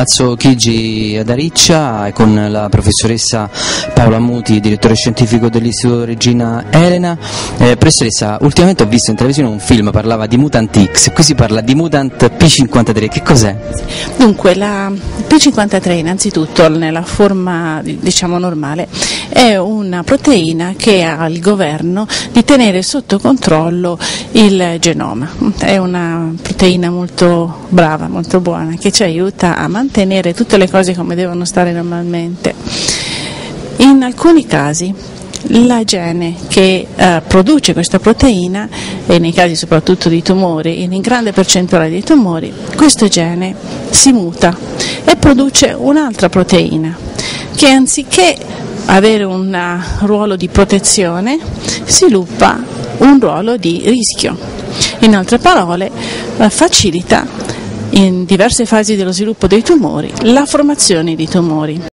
Palazzo Chigi ad Ariccia con la professoressa Paola Muti, direttore scientifico dell'Istituto Regina Elena. Professoressa, ultimamente ho visto in televisione un film, parlava di Mutant X, qui si parla di Mutant P53, che cos'è? Dunque, la P53 innanzitutto nella forma diciamo normale è una proteina che ha il governo di tenere sotto controllo il genoma, è una proteina molto brava, molto buona, che ci aiuta a mantenere tutte le cose come devono stare normalmente. In alcuni casi la gene che produce questa proteina, e nei casi soprattutto di tumori, in grande percentuale di tumori, questo gene si muta e produce un'altra proteina che anziché avere un ruolo di protezione sviluppa un ruolo di rischio. In altre parole, facilita in diverse fasi dello sviluppo dei tumori la formazione di tumori.